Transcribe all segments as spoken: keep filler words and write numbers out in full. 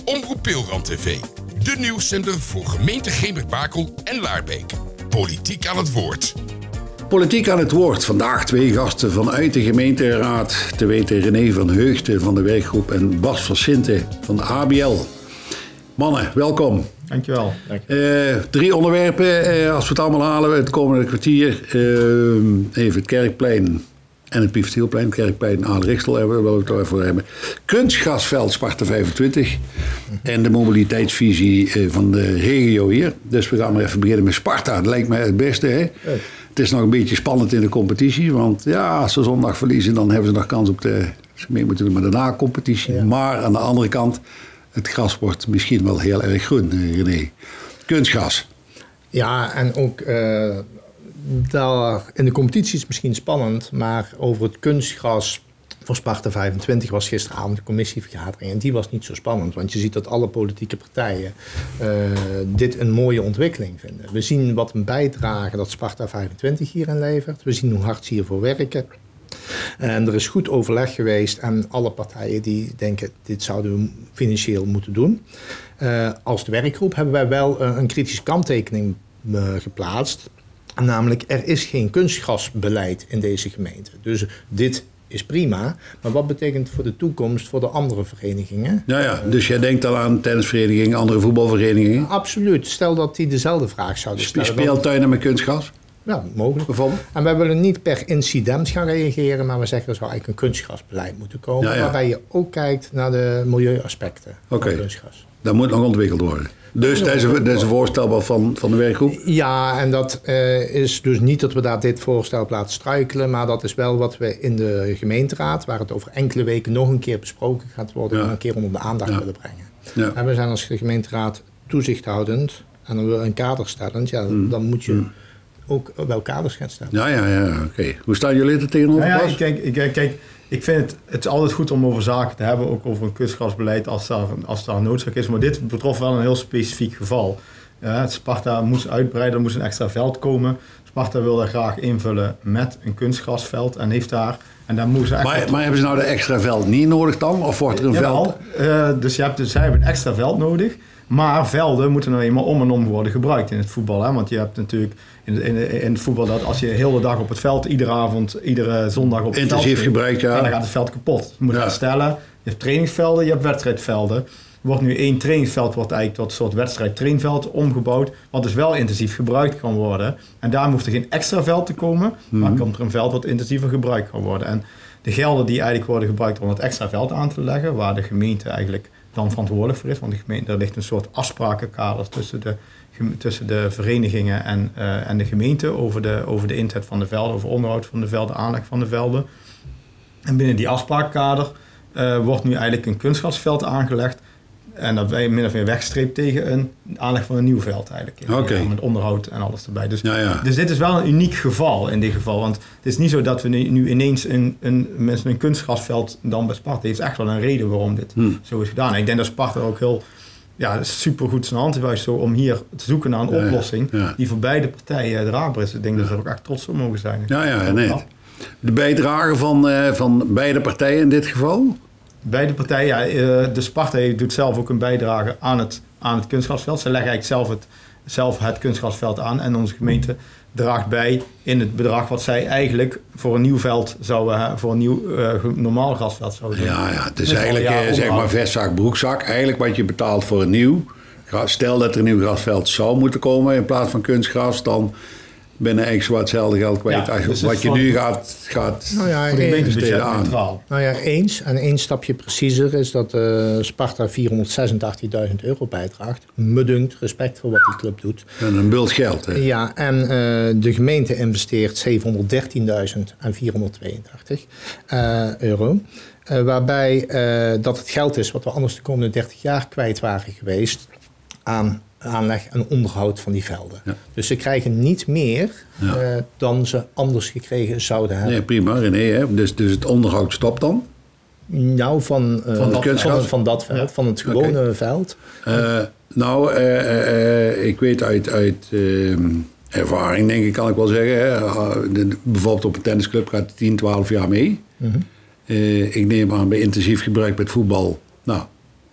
Omroep Pilram T V. De nieuwszender voor gemeente Gemert-Bakel en Laarbeek. Politiek aan het woord. Politiek aan het woord. Vandaag twee gasten vanuit de gemeenteraad. Te weten René van Heugten van de werkgroep en Bas van Sinten van de A B L. Mannen, welkom. Dankjewel. Uh, drie onderwerpen, uh, als we het allemaal halen, het komende kwartier. Uh, even het Kerkplein en het Piefstielplein. Het Kerkplein, Aal-Rixel hebben we wel het over hebben. Kunstgrasveld Sparta vijfentwintig. En de mobiliteitsvisie uh, van de regio hier. Dus we gaan maar even beginnen met Sparta. Dat lijkt mij het beste, hè? Hey. Het is nog een beetje spannend in de competitie. Want ja, als ze zondag verliezen, dan hebben ze nog kans op de... Ze mee moeten doen met de na-competitie. Ja. Maar aan de andere kant... Het gras wordt misschien wel heel erg groen, René. Kunstgras. Ja, en ook uh, daar in de competitie is het misschien spannend, maar over het kunstgras voor Sparta vijfentwintig was gisteravond de commissievergadering. En die was niet zo spannend, want je ziet dat alle politieke partijen uh, dit een mooie ontwikkeling vinden. We zien wat een bijdrage dat Sparta vijfentwintig hierin levert. We zien hoe hard ze hiervoor werken. En er is goed overleg geweest en alle partijen die denken dit zouden we financieel moeten doen. Uh, als de werkgroep hebben wij wel uh, een kritische kanttekening uh, geplaatst. Namelijk er is geen kunstgrasbeleid in deze gemeente. Dus dit is prima. Maar wat betekent het voor de toekomst voor de andere verenigingen? Ja, ja. Dus jij denkt al aan tennisverenigingen, andere voetbalverenigingen? Uh, absoluut. Stel dat die dezelfde vraag zouden stellen. Speeltuinen met kunstgras? Ja, mogelijk. Bijvoorbeeld. En wij willen niet per incident gaan reageren, maar we zeggen er zou eigenlijk een kunstgrasbeleid moeten komen. Ja, ja. Waarbij je ook kijkt naar de milieuaspecten okay. van kunstgras. Dat moet nog ontwikkeld worden. Dus dat is een voorstel van, van de werkgroep? Ja, en dat uh, is dus niet dat we daar dit voorstel op laten struikelen, maar dat is wel wat we in de gemeenteraad, waar het over enkele weken nog een keer besproken gaat worden, ja. nog een keer onder de aandacht ja. willen brengen. Ja. En we zijn als gemeenteraad toezichthoudend en dan willen we een kader stellend, ja, mm. dan moet je... Mm. ook wel kaders gaan stellen. Ja, ja, ja, oké. Okay. Hoe staan jullie er tegenover? Nou ja, kijk, kijk, kijk, ik vind het, het is altijd goed om over zaken te hebben, ook over een kunstgrasbeleid als daar, als daar noodzaak is. Maar dit betrof wel een heel specifiek geval. Uh, Sparta moest uitbreiden, er moest een extra veld komen. Sparta wilde graag invullen met een kunstgrasveld en heeft daar... En dan moest maar, wat... maar hebben ze nou de extra veld niet nodig dan? Of wordt er een Jawel, veld? Uh, dus je hebt, dus zij hebben een extra veld nodig. Maar velden moeten nou eenmaal om en om worden gebruikt in het voetbal. Hè? Want je hebt natuurlijk in, in, in het voetbal dat als je de hele dag op het veld, iedere avond, iedere zondag op het intensief veld... Intensief gebruikt, ja. En dan gaat het veld kapot. Je moet ja. herstellen. Je hebt trainingsvelden, je hebt wedstrijdvelden. Er wordt nu één trainingsveld, wordt eigenlijk tot een soort wedstrijd-trainveld omgebouwd. Wat dus wel intensief gebruikt kan worden. En daar hoeft er geen extra veld te komen. Mm-hmm. Maar komt er een veld wat intensiever gebruikt kan worden. En de gelden die eigenlijk worden gebruikt om het extra veld aan te leggen, waar de gemeente eigenlijk dan verantwoordelijk voor is. Want de gemeente, er ligt een soort afsprakenkader tussen de, tussen de verenigingen en, uh, en de gemeente over de, over de inzet van de velden, over onderhoud van de velden, aanleg van de velden. En binnen die afsprakenkader uh, wordt nu eigenlijk een kunstgrasveld aangelegd. En dat wij min of meer wegstreept tegen een aanleg van een nieuw veld eigenlijk. Okay. Ja, met onderhoud en alles erbij. Dus, ja, ja. dus dit is wel een uniek geval in dit geval. Want het is niet zo dat we nu, nu ineens een, een, met een kunstgrasveld dan bij Sparta. Het heeft echt wel een reden waarom dit hmm. zo is gedaan. En ik denk dat Sparta ook heel ja, super goed zijn hand heeft zo om hier te zoeken naar een ja, oplossing ja, ja. die voor beide partijen draagbaar is. Ik denk ja. dat ze er ook echt trots op mogen zijn. Ja, ja, nee. De bijdrage van, uh, van beide partijen in dit geval? Beide partijen, ja, de Sparta doet zelf ook een bijdrage aan het, aan het kunstgrasveld. Ze leggen eigenlijk zelf het, zelf het kunstgrasveld aan en onze gemeente draagt bij in het bedrag wat zij eigenlijk voor een nieuw veld zouden, voor een nieuw uh, normaal grasveld zouden doen. Ja, ja, het is eigenlijk uh, zeg maar vestzak, broekzak. Eigenlijk wat je betaalt voor een nieuw. Stel dat er een nieuw grasveld zou moeten komen in plaats van kunstgras, dan ben je eigenlijk zo hetzelfde geld kwijt. Ja, dus wat je nu gaat, gaat nou ja, voor de gemeentebudget aan. Nou ja, eens. En één stapje preciezer is dat uh, Sparta vierhonderdzesentachtigduizend euro bijdraagt. Me dunkt, respect voor wat die club doet. En een bult geld. Hè? Ja, en uh, de gemeente investeert zevenhonderddertienduizend vierhonderdtweeëntachtig uh, euro. Uh, waarbij uh, dat het geld is wat we anders de komende dertig jaar kwijt waren geweest aan aanleg en onderhoud van die velden. Ja. Dus ze krijgen niet meer ja. uh, dan ze anders gekregen zouden hebben. Nee, prima, René. Hè? Dus, dus het onderhoud stopt dan? Nou, van, uh, van, van, van, van dat veld, ja. van het gewone okay. veld. Uh, nou, uh, uh, uh, ik weet uit, uit uh, ervaring, denk ik, kan ik wel zeggen. Hè? Uh, de, bijvoorbeeld op een tennisclub gaat het tien, twaalf jaar mee. Mm-hmm. Uh, ik neem aan bij intensief gebruik met voetbal, nou,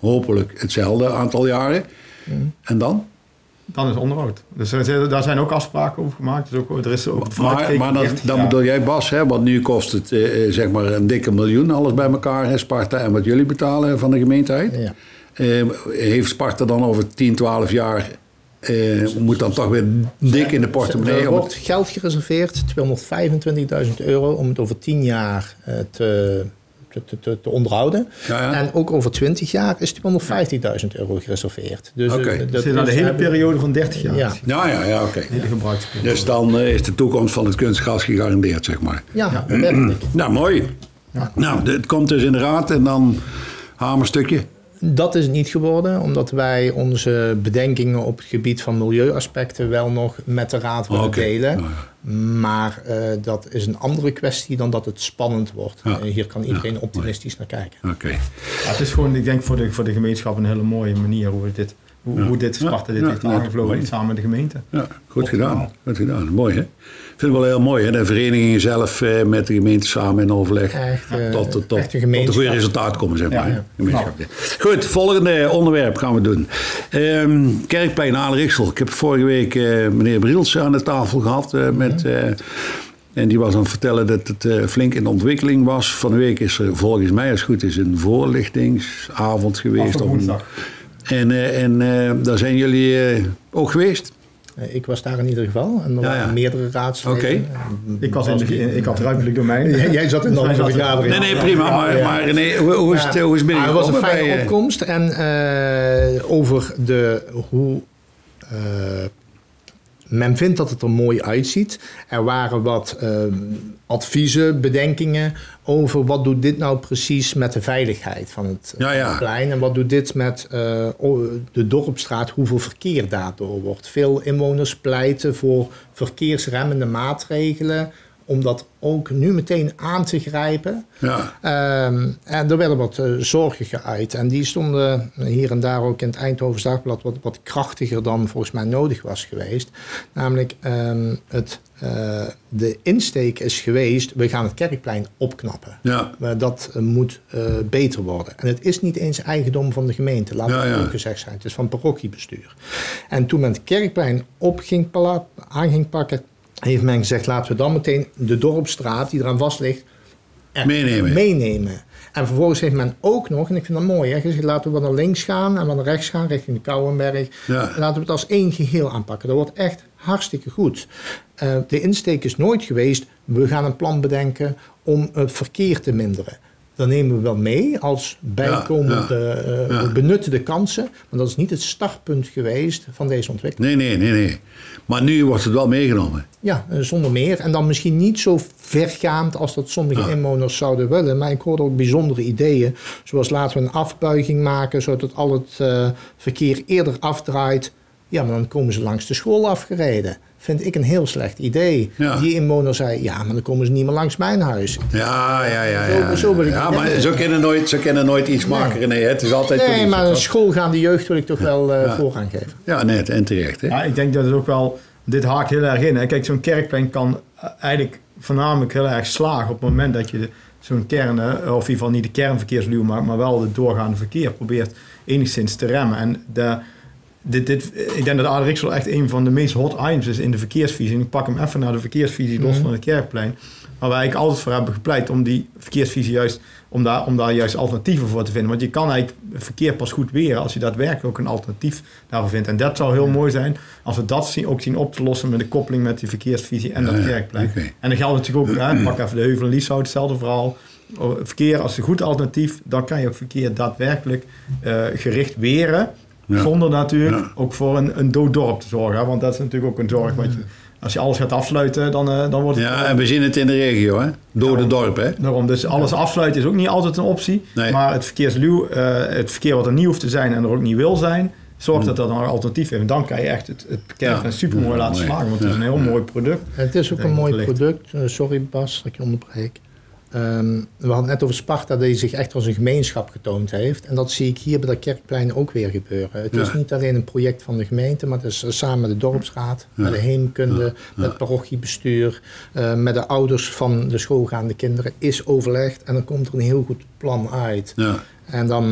hopelijk hetzelfde aantal jaren. Mm. En dan? Dan is onderhoud. Dus er, daar zijn ook afspraken over gemaakt. Dus ook, er is ook maar maar dan, dan bedoel jij Bas, hè, want nu kost het eh, zeg maar een dikke miljoen alles bij elkaar, hè, Sparta en wat jullie betalen van de gemeente uit. Ja. Eh, heeft Sparta dan over tien, twaalf jaar, eh, moet dan toch weer dik in de portemonnee? Er wordt geld gereserveerd, tweehonderdvijfentwintigduizend euro, om het over tien jaar uh, te... Te, te, te onderhouden. Ja, ja. En ook over twintig jaar is tweehonderdvijftigduizend euro gereserveerd. Dus okay. dat is dan de hele periode van dertig jaar. Ja, ja, ja, ja oké. Okay. Dus dan uh, is de toekomst van het kunstgras gegarandeerd, zeg maar. Ja, ja. werkelijk. Nou, mooi. Ja. Nou, het komt dus in de raad en dan hamerstukje. Dat is het niet geworden, omdat wij onze bedenkingen op het gebied van milieuaspecten wel nog met de raad willen okay. delen. Oh, ja. Maar uh, dat is een andere kwestie dan dat het spannend wordt. Ja. Uh, hier kan iedereen ja. optimistisch naar kijken. Okay. Ja, het is gewoon, ik denk voor de, voor de gemeenschap een hele mooie manier hoe dit, hoe, ja. hoe dit Sparta dit ja. heeft ja. aangevlogen ja. samen met de gemeente. Ja, goed gedaan. Goed gedaan. Mooi, hè? Ik vind het wel heel mooi, hè? De verenigingen zelf eh, met de gemeente samen in overleg echt, uh, tot, tot, tot, tot een goed resultaat komen, zeg maar. Ja, ja. Nou. Goed, volgende onderwerp gaan we doen. Um, Kerkplein Aalriksel. Ik heb vorige week uh, meneer Briels aan de tafel gehad. Uh, met, uh, en die was aan het vertellen dat het uh, flink in ontwikkeling was. Van de week is er volgens mij, als het goed is, een voorlichtingsavond geweest. Op woensdag. En, uh, en uh, daar zijn jullie uh, ook geweest? Ik was daar in ieder geval. En er waren ja, ja. meerdere raadsleden. Okay. Ik, was in de, ik had ruimtelijk domein. Jij zat in de andere vergadering. Nee, nee, prima. Maar, ja. maar nee, hoe, hoe, is het, hoe is het binnengekomen? Het was een fijne bij, opkomst. En uh, over de, hoe... Uh, men vindt dat het er mooi uitziet. Er waren wat uh, adviezen, bedenkingen over wat doet dit nou precies met de veiligheid van het ja, ja. plein. En wat doet dit met uh, de Dorpsstraat, hoeveel verkeer daardoor wordt. Veel inwoners pleiten voor verkeersremmende maatregelen, om dat ook nu meteen aan te grijpen. Ja. Um, en er werden wat uh, zorgen geuit. En die stonden hier en daar ook in het Eindhovens Dagblad wat, wat krachtiger dan volgens mij nodig was geweest. Namelijk, um, het, uh, de insteek is geweest, we gaan het Kerkplein opknappen. Ja. Maar dat uh, moet uh, beter worden. En het is niet eens eigendom van de gemeente, laat ja, het ja. ook gezegd zijn. Het is van het parochiebestuur. En toen men het Kerkplein op ging pala- aan ging pakken, heeft men gezegd, laten we dan meteen de Dorpsstraat, die eraan vast ligt, meenemen. meenemen. En vervolgens heeft men ook nog, en ik vind dat mooi, hè, gezegd, laten we wat naar links gaan en wat naar rechts gaan, richting de Kouwenberg. Ja. Laten we het als één geheel aanpakken. Dat wordt echt hartstikke goed. Uh, de insteek is nooit geweest, we gaan een plan bedenken om het verkeer te minderen. Dan nemen we wel mee als bijkomende, ja, ja, uh, ja. benutten de kansen. Maar dat is niet het startpunt geweest van deze ontwikkeling. Nee, nee, nee, nee. Maar nu wordt het wel meegenomen. Ja, uh, zonder meer. En dan misschien niet zo vergaand als dat sommige ja. inwoners zouden willen. Maar ik hoorde ook bijzondere ideeën. Zoals laten we een afbuiging maken, zodat al het uh, verkeer eerder afdraait. Ja, maar dan komen ze langs de school afgereden. Vind ik een heel slecht idee. Ja. Die inwoner zei, ja, maar dan komen ze niet meer langs mijn huis. Ja, ja, ja. Zo, ja, zo wil ik ja maar ze kunnen nooit, ze kunnen nooit iets nee. maken. Nee, het is altijd nee politie, maar een schoolgaande jeugd wil ik toch wel uh, ja. voorrang geven. Ja, net en terecht. Hè? Ja, ik denk dat het ook wel, dit haakt heel erg in. Hè. Kijk, zo'n kerkplein kan eigenlijk voornamelijk heel erg slagen op het moment dat je zo'n kern, of in ieder geval niet de kernverkeersluw maakt, maar wel het doorgaande verkeer probeert enigszins te remmen. En de... Dit, dit, ik denk dat Aalriksel echt een van de meest hot items is in de verkeersvisie. En ik pak hem even naar de verkeersvisie los van het Kerkplein. Waar wij eigenlijk altijd voor hebben gepleit om die verkeersvisie juist, om daar, om daar juist alternatieven voor te vinden. Want je kan eigenlijk verkeer pas goed weren als je daadwerkelijk ook een alternatief daarvoor vindt. En dat zou heel mooi zijn als we dat zien, ook zien op te lossen met de koppeling met die verkeersvisie en dat ja, Kerkplein. Okay. En dan geldt natuurlijk ook, hè, pak even de Heuvel en Lieshout, hetzelfde verhaal. Verkeer als een goed alternatief, dan kan je ook verkeer daadwerkelijk uh, gericht weren. Ja. Zonder natuurlijk ja. ook voor een, een dood dorp te zorgen. Want dat is natuurlijk ook een zorg. Wat je, als je alles gaat afsluiten, dan, uh, dan wordt het... Ja, en we zien het in de regio, hè? Door de dorp, hè? Daarom, dus alles ja. afsluiten is ook niet altijd een optie. Nee. Maar het verkeersluw, uh, het verkeer wat er niet hoeft te zijn en er ook niet wil zijn, zorgt dat dat dan een alternatief heeft. En dan kan je echt het, het kerk ja. super mooi ja, laten mooi. slagen. Want ja. het is een heel ja. mooi product. En het is ook een mooi product. Uh, sorry Bas, dat ik je onderbreek. Um, we hadden net over Sparta, die zich echt als een gemeenschap getoond heeft. En dat zie ik hier bij dat Kerkplein ook weer gebeuren. Het ja. is niet alleen een project van de gemeente, maar het is samen met de dorpsraad, ja. met de heemkunde, ja. Ja. met het parochiebestuur, uh, met de ouders van de schoolgaande kinderen is overlegd. En dan komt er een heel goed plan uit. Ja. En dan,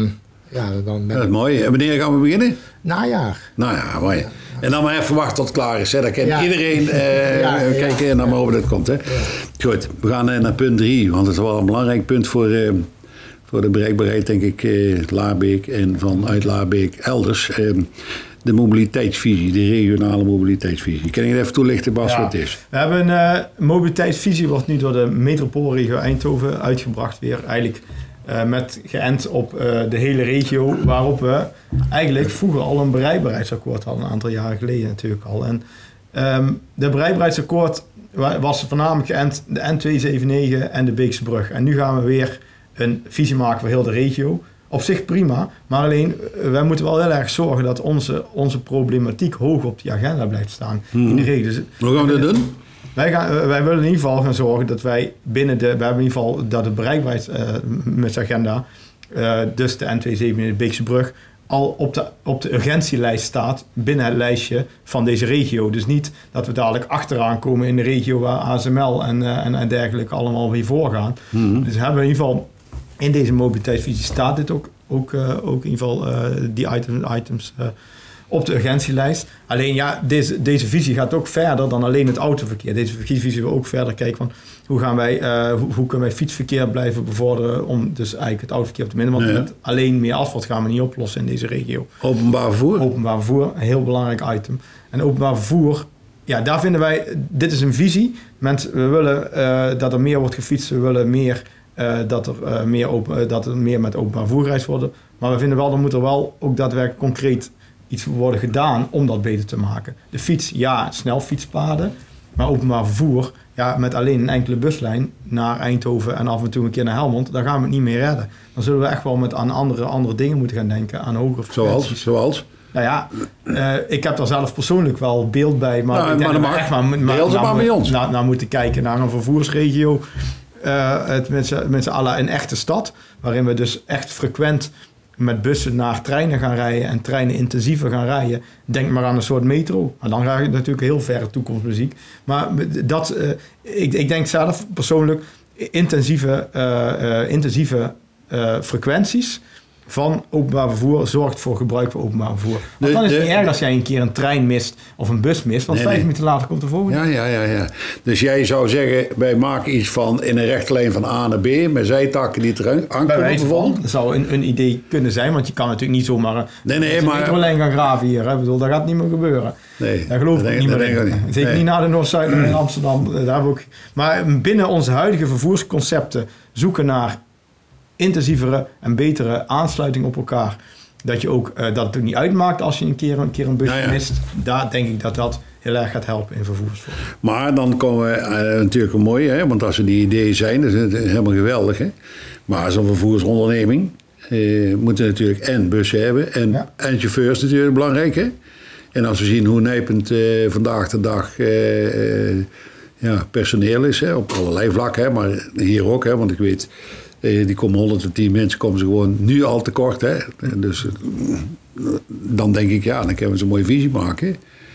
ja, dan ben Dat is mooi. En wanneer gaan we beginnen? najaar. Nou ja, mooi. En dan maar even wachten tot het klaar is. Hè. Dan kan Ja. iedereen uh, Ja, ja. kijken en dan maar hoe dat komt. Hè. Goed, we gaan uh, naar punt drie. Want het is wel een belangrijk punt voor, uh, voor de bereikbaarheid, denk ik, uh, Laarbeek en vanuit Laarbeek elders. Uh, de mobiliteitsvisie, de regionale mobiliteitsvisie. Kan je even toelichten, Bas, Ja. wat het is? We hebben een uh, mobiliteitsvisie, wordt nu door de metropoolregio Eindhoven uitgebracht weer. Eigenlijk uh, met geënt op uh, de hele regio, waarop we eigenlijk vroeger al een bereikbaarheidsakkoord hadden, een aantal jaren geleden natuurlijk al. En um, de bereikbaarheidsakkoord was voornamelijk geënt de N tweehonderdzevenennegentig en de Beekse Brug. En nu gaan we weer een visie maken voor heel de regio. Op zich prima, maar alleen wij moeten wel heel erg zorgen dat onze, onze problematiek hoog op die agenda blijft staan Hmm. in de regio. Dus Hoe gaan we dat doen? wij, gaan, wij willen in ieder geval gaan zorgen dat wij binnen de, we hebben in ieder geval dat het bereikbaarheidsagenda, uh, dus de N tweehonderdzevenennegentig en de Beekse Brug, al op de, op de urgentielijst staat binnen het lijstje van deze regio. Dus niet dat we dadelijk achteraan komen in de regio waar A S M L en, uh, en, en dergelijke allemaal weer voorgaan. Hmm. Dus hebben we in ieder geval in deze mobiliteitsvisie staat dit ook, ook, uh, ook in ieder geval uh, die item, items uh, op de urgentielijst. Alleen ja, deze, deze visie gaat ook verder dan alleen het autoverkeer. Deze visie wil ook verder kijken van hoe gaan wij, uh, hoe, hoe kunnen wij fietsverkeer blijven bevorderen om dus eigenlijk het autoverkeer op te minderen. Want Ja. met alleen meer asfalt gaan we niet oplossen in deze regio. Openbaar vervoer? Openbaar vervoer, een heel belangrijk item. En openbaar vervoer, ja, daar vinden wij, dit is een visie. Mensen, we willen uh, dat er meer wordt gefietst, we willen meer, uh, dat, er, uh, meer open, uh, dat er meer met openbaar vervoer gereisd wordt. Maar we vinden wel, er moet er wel ook daadwerkelijk concreet iets worden gedaan om dat beter te maken. De fiets, ja, snelfietspaden, maar openbaar vervoer, ja, met alleen een enkele buslijn naar Eindhoven en af en toe een keer naar Helmond, daar gaan we het niet meer redden. Dan zullen we echt wel met aan andere, andere dingen moeten gaan denken, aan hogere frequenties. Zoals? Zoals? Nou ja, uh, ik heb daar zelf persoonlijk wel beeld bij, maar Nou, ik denk maar dat dat we mag. echt maar, Deel ze maar naar, bij ons. naar, naar moeten kijken naar een vervoersregio. Uh, het met z'n allen een echte stad, waarin we dus echt frequent met bussen naar treinen gaan rijden en treinen intensiever gaan rijden. Denk maar aan een soort metro. Maar dan ga je natuurlijk heel verre toekomstmuziek. Maar dat, uh, ik, ik denk zelf persoonlijk intensieve, uh, uh, intensieve uh, frequenties van openbaar vervoer zorgt voor gebruik van openbaar vervoer. Want De, dan is het de, niet erg als jij een keer een trein mist of een bus mist, want Nee, vijf nee. minuten later komt de volgende. Ja, ja, ja, ja. Dus jij zou zeggen, wij maken iets van in een rechte lijn van A naar B, met zijtakken die er Bij aankomen wijze van, bijvoorbeeld. dat zou een, een idee kunnen zijn, want je kan natuurlijk niet zomaar een, Nee, nee, een maar- metrolijn gaan graven hier. Hè. Ik bedoel, dat gaat niet meer gebeuren. Nee, Daar geloof dat ik denk- niet dat meer denk in. ik ook niet. Zeker Nee. niet naar de Noord-Zuid en in Amsterdam. Daar hebben we ook. Maar binnen onze huidige vervoersconcepten zoeken naar intensievere en betere aansluiting op elkaar. Dat je ook uh, dat het ook niet uitmaakt als je een keer een, keer een bus Ja, ja. mist. Daar denk ik dat dat heel erg gaat helpen in vervoersvorm. Maar dan komen we uh, natuurlijk een mooie, hè, want als er die ideeën zijn, dat is het helemaal geweldig. Hè? Maar als een vervoersonderneming uh, moeten natuurlijk en bussen hebben en, Ja. en chauffeurs natuurlijk belangrijk. Hè? En als we zien hoe nijpend uh, vandaag de dag uh, uh, ja, personeel is, hè, op allerlei vlakken, hè, maar hier ook, hè, want ik weet, uh, die komen honderdtien mensen, komen ze gewoon nu al tekort. Hè? Dus uh, dan denk ik, ja, dan kunnen we eens een mooie visie maken.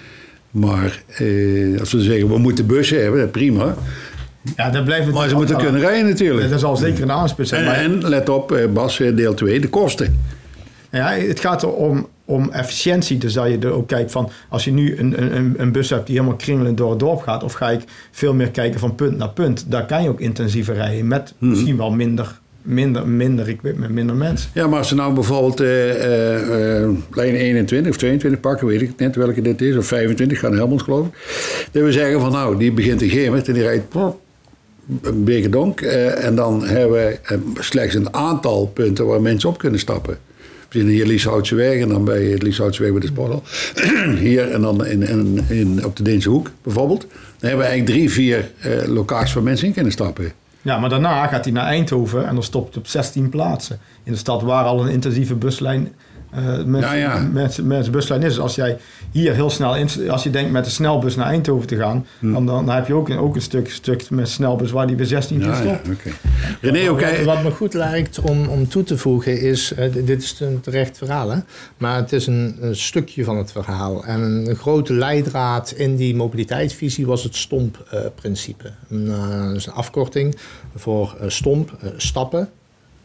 Maar eh, als we zeggen, we moeten bussen hebben, prima. Ja, daar blijven Maar ze moeten kunnen rijden natuurlijk. Dat zal zeker een aanspuit zijn. En, maar- en let op, eh, Bas, eh, deel twee, de kosten. Ja, het gaat er om, om efficiëntie. Dus dat je er ook kijkt van, als je nu een, een, een bus hebt die helemaal kringelend door het dorp gaat, of ga ik veel meer kijken van punt naar punt, daar kan je ook intensiever rijden met Mhm. misschien wel minder, minder, minder equipment, minder mensen. Ja, maar als ze nou bijvoorbeeld eh, eh, eh, lijn eenentwintig of tweeëntwintig pakken, weet ik net welke dit is, of vijfentwintig, gaan naar Helmond geloof ik. Dat we zeggen van nou, die begint in Gemert en die rijdt plop, een Beekerdonk. Eh, en dan hebben we eh, slechts een aantal punten waar mensen op kunnen stappen. We zien hier Lieshoutseweg en dan bij het Lieshoutseweg bij de sporthal. Hier en dan in, in, in, op de Deense Hoek bijvoorbeeld. Dan hebben we eigenlijk drie, vier eh, locaties waar mensen in kunnen stappen. Ja, maar daarna gaat hij naar Eindhoven en dan stopt het op zestien plaatsen. In de stad waar al een intensieve buslijn, uh, met, Ja, ja. Met, met buslijn is. Dus als jij hier heel snel, in, als je denkt met de snelbus naar Eindhoven te gaan, Hm. dan, dan heb je ook een, ook een stuk, stuk met snelbus waar die weer zestien keer Ja, ja, stopt. oké. René, oké. Wat, wat me goed lijkt om, om toe te voegen is, uh, dit is een terecht verhaal, hè? Maar het is een, een stukje van het verhaal. En een grote leidraad in die mobiliteitsvisie was het STOMP-principe. Uh, een, uh, dat is een afkorting voor uh, STOMP, uh, stappen,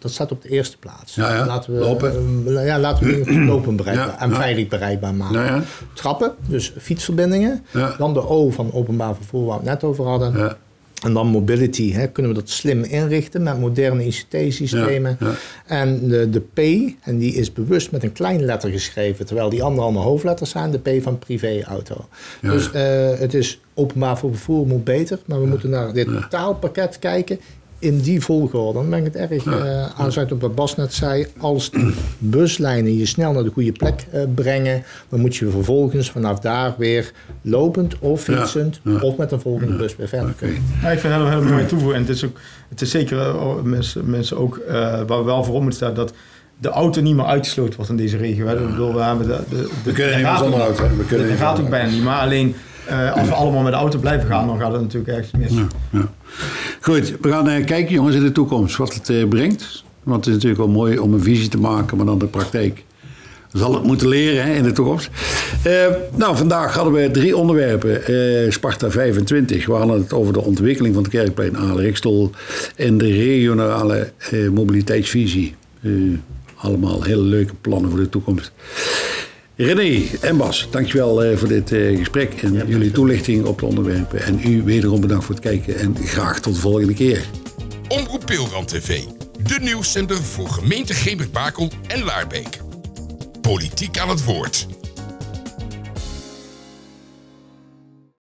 dat staat op de eerste plaats. Ja, ja. Laten we Lopen. Uh, ja, laten we lopen bereikbaar Ja, en ja. veilig bereikbaar maken. Ja, ja. Trappen, dus fietsverbindingen. Ja. Dan de O van openbaar vervoer waar we het net over hadden. Ja. En dan mobility, hè, kunnen we dat slim inrichten met moderne I C T-systemen. Ja, ja. En de, de P, en die is bewust met een klein letter geschreven, terwijl die andere allemaal hoofdletters zijn, de P van privéauto. Ja. Dus uh, het is openbaar vervoer moet beter, maar we moeten naar dit totaalpakket kijken in die volgorde. Dan ben ik het erg uh, aansluit op wat Bas net zei. Als die buslijnen je snel naar de goede plek uh, brengen, dan moet je vervolgens vanaf daar weer lopend of fietsend Ja, ja. of met een volgende bus weer verder kunnen. Oké. Ja, ik vind het een hele mooie toevoeging. En het is, ook, het is zeker uh, mensen, mensen ook uh, waar we wel voor op moeten staan dat de auto niet meer uitgesloten wordt in deze regio. Hè. Ik bedoel, we hebben de, de, de, We kunnen de niet meer gaat zonder ook- auto. hè. We kunnen Dat niet gaat ook zonder bijna niet. Maar alleen uh, als we allemaal met de auto blijven gaan, dan gaat het natuurlijk ergens mis. Ja, ja. Goed, we gaan uh, kijken jongens in de toekomst wat het uh, brengt. Want het is natuurlijk wel mooi om een visie te maken, maar dan de praktijk zal het moeten leren hè, in de toekomst. Uh, nou, vandaag hadden we drie onderwerpen. Uh, Sparta vijfentwintig, we hadden het over de ontwikkeling van het Kerkplein Aale-Rixtel en de regionale uh, mobiliteitsvisie. Uh, allemaal hele leuke plannen voor de toekomst. René en Bas, dankjewel uh, voor dit uh, gesprek en Ja, jullie toelichting op de onderwerpen. En u wederom bedankt voor het kijken en graag tot de volgende keer. Omroep Peelrand T V, de nieuwszender voor gemeente Gemert-Bakel en Laarbeek. Politiek aan het woord.